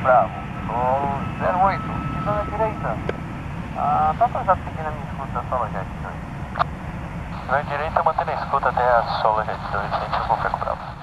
Bravo, solo 08, visão à direita. Tá autorizado seguir na minha escuta Solo Jet 2. Na direita, mantendo a escuta até a Solo Jet 2, a gente não confia com o Bravo.